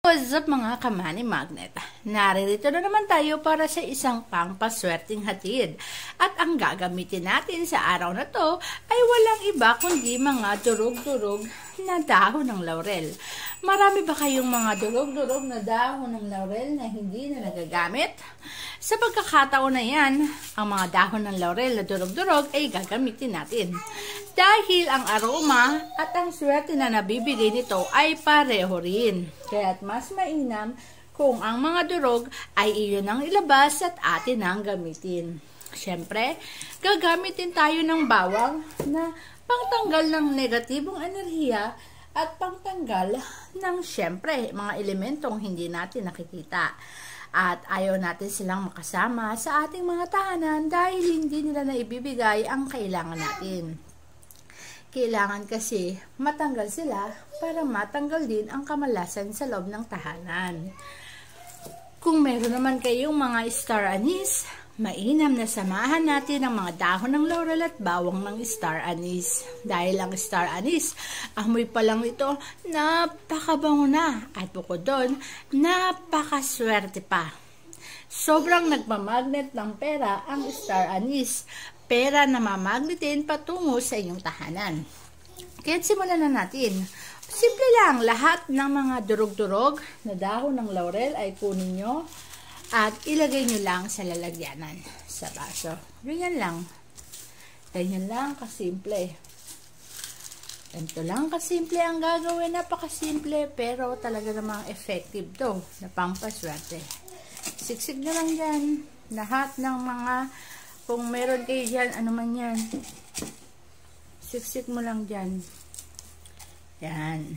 What's up mga kamani magnet? Naririto na naman tayo para sa isang pangpaswerteng hatid. At ang gagamitin natin sa araw na to ay walang iba kundi mga durog-durog na dahon ng laurel. Marami ba kayong mga durog-durog na dahon ng laurel na hindi na nagagamit? Sa pagkakataon na yan, ang mga dahon ng laurel na durog-durog ay gagamitin natin. Dahil ang aroma at ang swerte na nabibigay nito ay pareho rin. Kaya't mas mainam kung ang mga durog ay iyon ang ilabas at atin ang gamitin. Siyempre, gagamitin tayo ng bawang na pangtanggal ng negatibong enerhiya at pangtanggal ng siyempre mga elementong hindi natin nakikita. At ayaw natin silang makasama sa ating mga tahanan dahil hindi nila naibibigay ang kailangan natin. Kailangan kasi matanggal sila para matanggal din ang kamalasan sa loob ng tahanan. Kung meron naman kayong mga star anise, mainam na samahan natin ang mga dahon ng laurel at bawang ng star anise. Dahil ang star anise, amoy pa lang ito, napakabango na. At bukod doon, napakaswerte pa. Sobrang nagmamagnet ng pera ang star anise. Pera na mamagnetin patungo sa inyong tahanan. Kaya simulan na natin. Simple lang, lahat ng mga durog-durog na dahon ng laurel ay kunin nyo at ilagay nyo lang sa lalagyanan sa baso. Ganyan lang. Ganyan lang kasimple. Ganito lang kasimple ang gagawin. Napakasimple pero talaga namang effective to na pampaswerte. Siksik na lang dyan. Lahat ng mga kung meron kayo dyan, ano man yan, siksik mo lang dyan. Yan.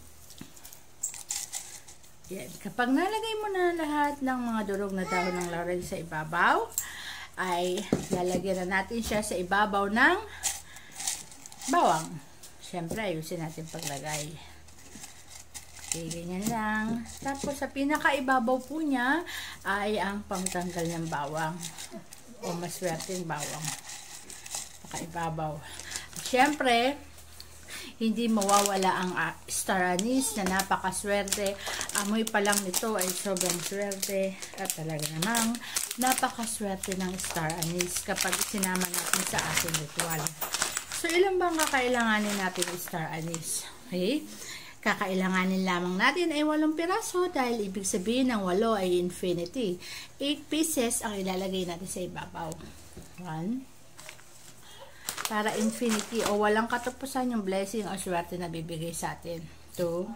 Yan. Kapag nalagay mo na lahat ng mga durog na dahon ng laurel sa ibabaw, ay lalagyan na natin siya sa ibabaw ng bawang. Siyempre, ayusin natin paglagay. Okay, ganyan lang. Tapos, sa pinakaibabaw po niya, ay ang pangtanggal ng bawang. O maswerteng bawang. Pakaibabaw. Siyempre, hindi mawawala ang star anise na napakaswerte. Amoy pa lang nito ay sobrang swerte. At talaga namang napakaswerte ng star anise kapag sinama natin sa ating ritual. So, ilan bang kakailanganin natin ng star anise? Okay? Kakailanganin lamang natin ay 8 piraso dahil ibig sabihin ng 8 ay infinity. 8 pieces ang ilalagay natin sa ibabaw. 1. Para infinity o walang katapusan yung blessing o swerte na bibigay sa atin. 2.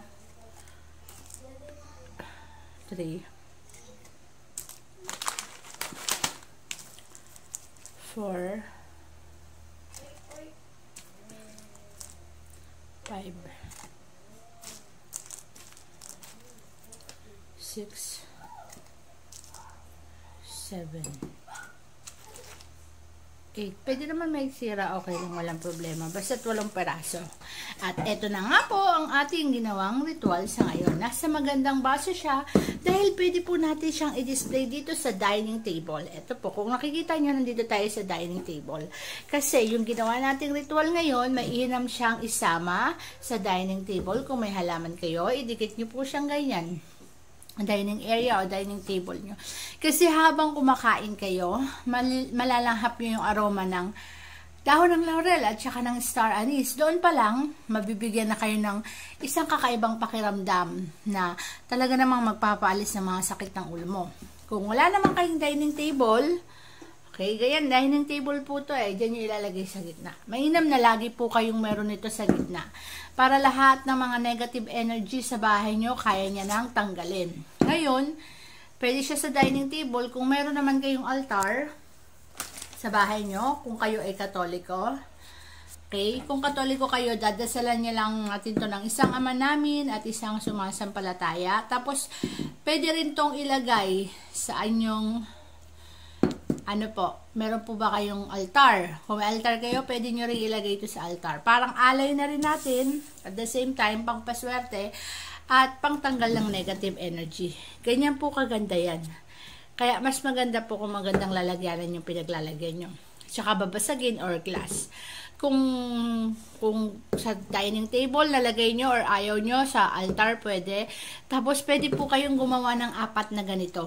3. 4. 5. 6, 7, 8. Pwede naman may sira, okay lang, walang problema. Basta't 8 peraso. At eto na nga po ang ating ginawang ritual sa ngayon. Nasa magandang baso siya dahil pwede po natin siyang i-display dito sa dining table. Eto po, kung nakikita nyo, nandito tayo sa dining table. Kasi yung ginawa nating ritual ngayon, mainam siyang isama sa dining table. Kung may halaman kayo, idikit nyo po siyang ganyan. Dining area o dining table nyo. Kasi habang kumakain kayo, malalanghap nyo yung aroma ng dahon ng laurel at saka ng star anise. Doon pa lang, mabibigyan na kayo ng isang kakaibang pakiramdam na talaga namang magpapaalis ng mga sakit ng ulo mo. Kung wala naman kayong dining table, okay, ganyan, dining table po to dyan nyo ilalagay sa gitna. Mainam na lagi po kayong meron nito sa gitna. Para lahat ng mga negative energy sa bahay nyo, kaya niya nang tanggalin. Ngayon, pwede siya sa dining table. Kung meron naman kayong altar sa bahay nyo, kung kayo ay Katoliko. Okay, kung Katoliko kayo, dadasalan niya lang natin to ng isang ama namin at isang sumasampalataya. Tapos, pwede rin tong ilagay sa inyong ano po, meron po ba kayong altar? Kung may altar kayo, pwede nyo rin ilagay ito sa altar. Parang alay na rin natin, at the same time, pang paswerte, at pang tanggal ng negative energy. Ganyan po kaganda yan. Kaya mas maganda po kung magandang lalagyanan yung pinaglalagyan nyo. Tsaka babasagin or glass. kung sa dining table nalagay nyo or ayaw nyo sa altar, pwede. Tapos pwede po kayong gumawa ng 4 na ganito.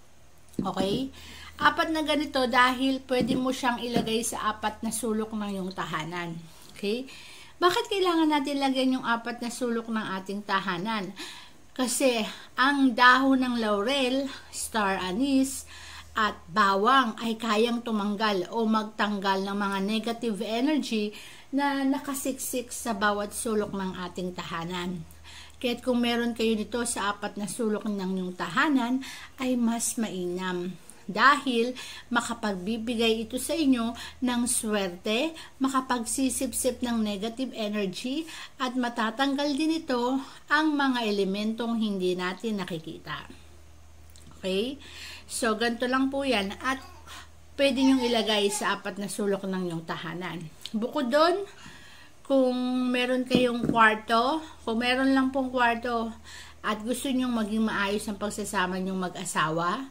Okay? 4 na ganito dahil pwede mo siyang ilagay sa 4 na sulok ng iyong tahanan. Okay? Bakit kailangan natin lagyan yung 4 na sulok ng ating tahanan? Kasi ang dahon ng laurel, star anise, at bawang ay kayang tumanggal o magtanggal ng mga negative energy na nakasiksik sa bawat sulok ng ating tahanan. Kaya't kung meron kayo nito sa 4 na sulok ng inyong tahanan, ay mas mainam. Dahil makapagbibigay ito sa inyo ng swerte, makapagsisip-sip ng negative energy, at matatanggal din ito ang mga elementong hindi natin nakikita. Okay? So, ganito lang po yan. At pwede nyong ilagay sa 4 na sulok ng inyong tahanan. Bukod doon, kung meron kayong kwarto, kung meron lang pong kwarto at gusto nyong maging maayos ang pagsasama nyong mag-asawa,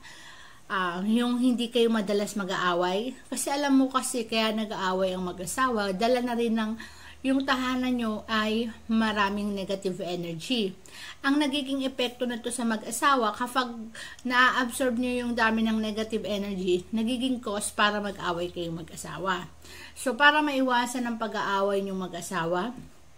yung hindi kayo madalas mag-aaway, kasi alam mo kasi kaya nag-aaway ang mag-asawa, dala na rin ng yung tahanan nyo ay maraming negative energy. Ang nagiging epekto na to sa mag-asawa, kapag na-absorb nyo yung dami ng negative energy, nagiging cause para mag-away kayong mag-asawa. So, para maiwasan ang pag-aaway nyong mag-asawa,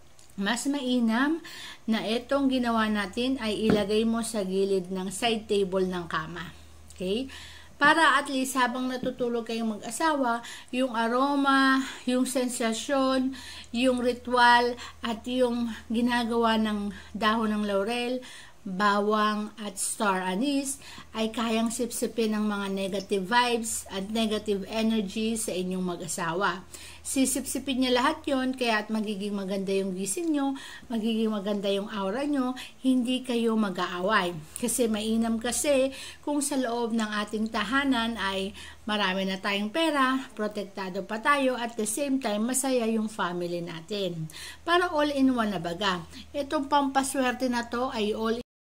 mas mainam na itong ginawa natin ay ilagay mo sa gilid ng side table ng kama. Okay? Para at least habang natutulog kayong mag-asawa, yung aroma, yung sensasyon, yung ritual, at yung ginagawa ng dahon ng laurel, bawang, at star anise ay kayang sipsipin ng mga negative vibes at negative energy sa inyong mag-asawa. Sisipsipin niya lahat yon, kaya at magiging maganda yung gising nyo, magiging maganda yung aura nyo, hindi kayo mag-aaway. Kasi mainam kasi kung sa loob ng ating tahanan ay marami na tayong pera, protektado pa tayo, at the same time masaya yung family natin. Para all-in-one na baga. Itong pampaswerte na to ay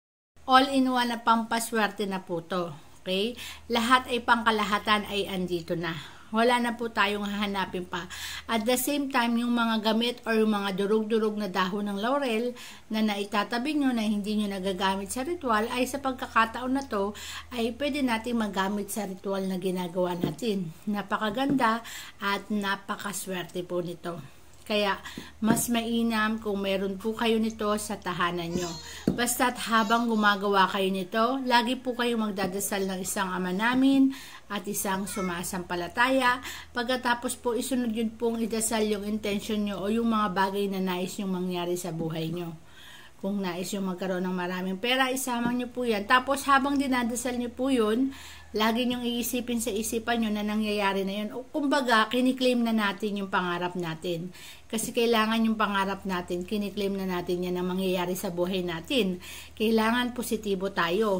all-in-one na pampaswerte na po to. Okay? Lahat ay pangkalahatan ay andito na. Wala na po tayong hahanapin pa. At the same time, yung mga gamit or yung mga durug-durug na dahon ng laurel na naitatabi nyo na hindi nyo nagagamit sa ritual, ay sa pagkakataon na to, ay pwede natin magamit sa ritual na ginagawa natin. Napakaganda at napakaswerte po nito. Kaya, mas mainam kung meron po kayo nito sa tahanan nyo. Basta't habang gumagawa kayo nito, lagi po kayo magdadasal ng isang Ama Namin at isang sumasampalataya. Pagkatapos po, isunod yun pong idasal yung intention nyo o yung mga bagay na nais nyong mangyari sa buhay nyo. Kung nais yung magkaroon ng maraming pera, isama nyo po yan. Tapos, habang dinadasal nyo po yun, lagi nyong iisipin sa isipan nyo na nangyayari na yun. O kumbaga, kiniklaim na natin yung pangarap natin. Kasi kailangan yung pangarap natin, kiniklaim na natin yan na mangyayari sa buhay natin. Kailangan positibo tayo.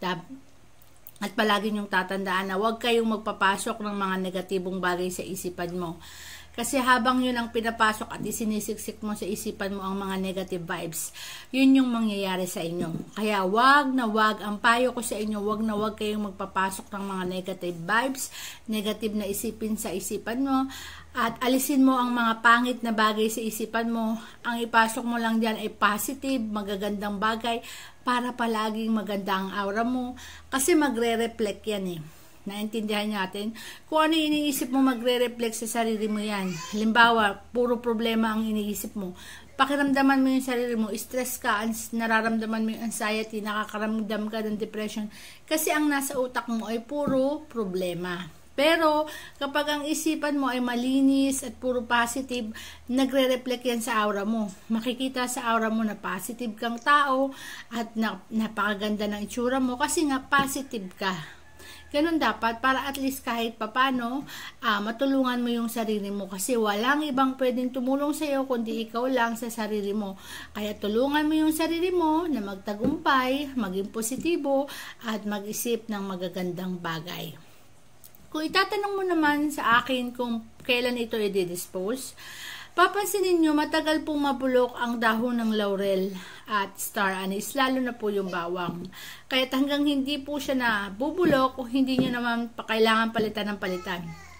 At palagi nyong tatandaan na huwag kayong magpapasok ng mga negatibong bagay sa isipan mo. Kasi habang yun ang pinapasok at isinisiksik mo sa isipan mo ang mga negative vibes, yun yung mangyayari sa inyo. Kaya wag na wag, ang payo ko sa inyo, wag na wag kayong magpapasok ng mga negative vibes, negative na isipin sa isipan mo, at alisin mo ang mga pangit na bagay sa isipan mo. Ang ipasok mo lang dyan ay positive, magagandang bagay, para palaging maganda ang aura mo. Kasi magre-reflect yan eh. Naintindihan natin? Kung ano iniisip mo, magre-reflect sa sarili mo yan. Halimbawa, puro problema ang iniisip mo. Pakiramdaman mo yung sarili mo, stress ka, nararamdaman mo yung anxiety, nakakaramdam ka ng depression. Kasi ang nasa utak mo ay puro problema. Pero, kapag ang isipan mo ay malinis at puro positive, nagre-reflect yan sa aura mo. Makikita sa aura mo na positive kang tao at napakaganda ng itsura mo kasi nga positive ka. Ganun dapat para at least kahit papano matulungan mo yung sarili mo kasi walang ibang pwedeng tumulong sa iyo kundi ikaw lang sa sarili mo. Kaya tulungan mo yung sarili mo na magtagumpay, maging positibo at mag-isip ng magagandang bagay. Kung itatanong mo naman sa akin kung kailan ito i-dispose, papansinin nyo, matagal pong mabulok ang dahon ng laurel at star anise, lalo na po yung bawang. Kaya hanggang hindi po siya na bubulok o hindi nyo naman kailangan palitan ng palitan.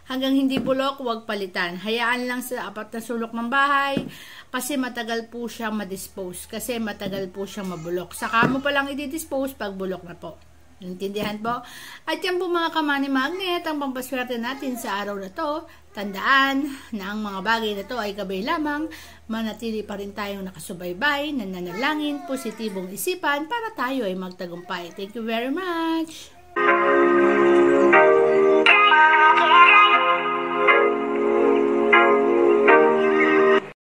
Hanggang hindi bulok, huwag palitan. Hayaan lang sa apat na sulok ng bahay kasi matagal po siyang ma-dispose. Kasi matagal po siyang mabulok. Saka mo palang i-dispose pag bulok na po. Intindihan po? At yan po mga kamani magnet, ang pampaswerte natin sa araw na to. Tandaan na ang mga bagay na to ay gabay lamang. Manatili pa rin tayong nakasubaybay, nananalangin, positibong isipan para tayo ay magtagumpay. Thank you very much!